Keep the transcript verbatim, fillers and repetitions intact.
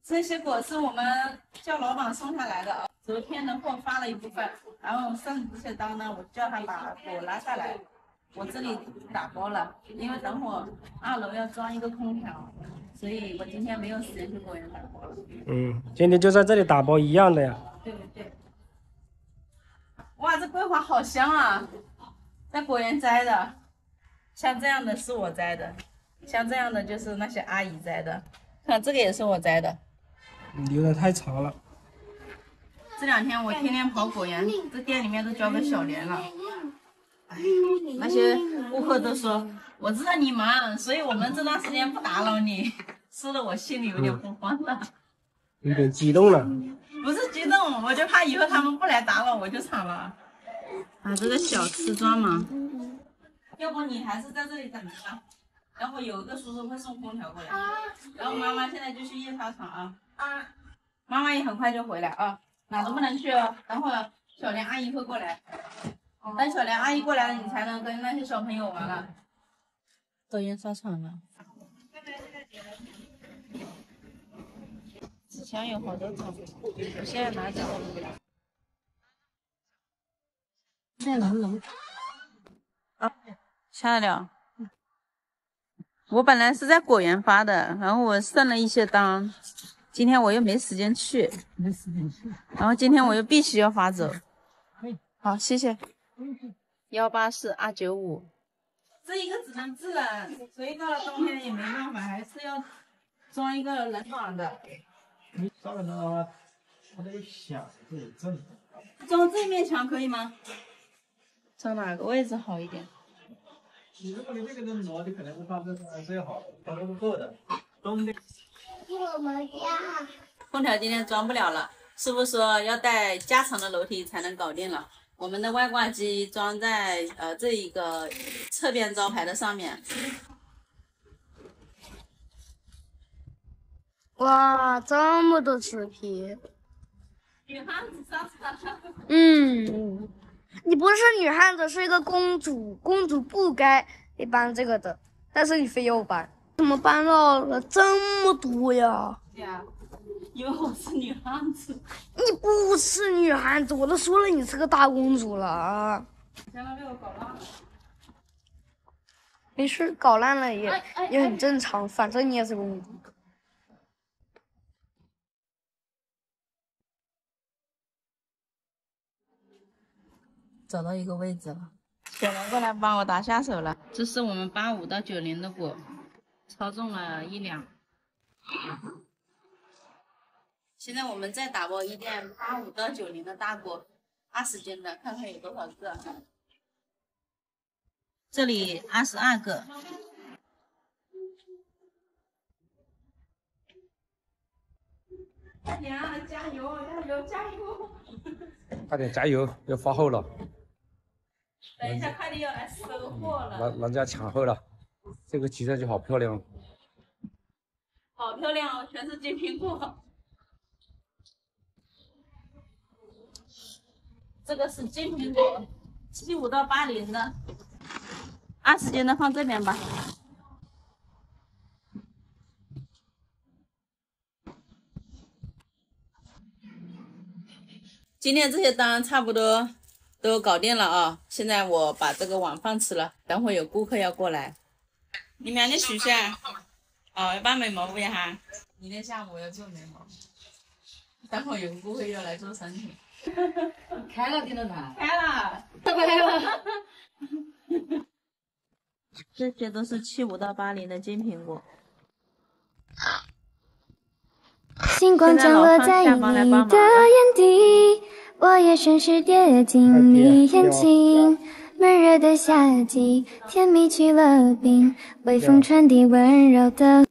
这些果是我们叫老板送下来的啊，昨天的货发了一部分，然后剩这些单呢，我叫他把果拿下来，我这里打包了，因为等会儿二楼要装一个空调，所以我今天没有时间去果园打包了。嗯， 今天就在这里打包一样的呀。 对对对。哇，这桂花好香啊，在果园摘的，像这样的是我摘的，像这样的就是那些阿姨摘的，看这个也是我摘的。 留的太长了。 这两天我天天跑果园，这店里面都交给小莲了。哎，那些顾客都说我知道你忙，所以我们这段时间不打扰你，说的我心里有点慌慌的， 有点激动了。 不是激动，我就怕以后他们不来打扰我就惨了。啊，这个小瓷砖嘛，要不你还是在这里等着吧，然后有一个叔叔会送空调过来，然后妈妈现在就去夜沙场啊。啊，妈妈也很快就回来啊，哪都不能去哦。等会儿小莲阿姨会过来，等小莲阿姨过来了，你才能跟那些小朋友玩了。到烟沙场了。之前有好多种，我现在拿这个。再能能。啊，下得了。我本来是在果园发的，然后我剩了一些单。今天我又没时间去，没时间去，然后今天我又必须要发走。好，谢谢。幺八四二九五，这一个只能制冷，所以到了冬天也没办法，还是要装一个冷暖的。 你装的话，它得响，得有震。 装这面墙可以吗？装哪个位置好一点？ 你如果你这个能挪，你可能会放这个最好，它都是够的。冬天。 我们家空调今天装不了了，师傅说要带加长的楼梯才能搞定了。我们的外挂机装在呃这一个侧边招牌的上面。 哇，这么多瓷皮！ 女汉子上场。 嗯，你不是女汉子，是一个公主，公主不该搬这个的，但是你非要搬。怎么搬到了这么多呀？ 呀，因为我是女汉子。 你不是女汉子，我都说了你是个大公主了啊！ 现在被我搞烂了。 没事，搞烂了也、哎哎、也很正常，反正你也是公主。 找到一个位置了，小莲过来帮我打下手了。这是我们八五到九零的果。超重了一两，现在我们再打包一件八五到九零的大果，二十斤的，看看有多少个。这里二十二个。呀，加油，加油，加油！ 快点加油，要发货了。 等一下，快递要来收货了。 人人家抢货了。这个骑上去好漂亮， 好漂亮哦，全是金苹果。这个是金苹果，七五到八零的，二十斤的放这边吧。今天这些单差不多都搞定了啊，现在我把这个碗放吃了，等会有顾客要过来。你明天许下，哦，要办美毛不呀哈？明天下午要做眉毛，等会有顾客要来做身体。 开了电动台？ 开了， 开了。 这些都是七五到八零的金苹果。 星光降落在你的眼底，我也顺势跌进你眼睛。闷热的夏季，甜蜜去了冰，微风传递温柔的。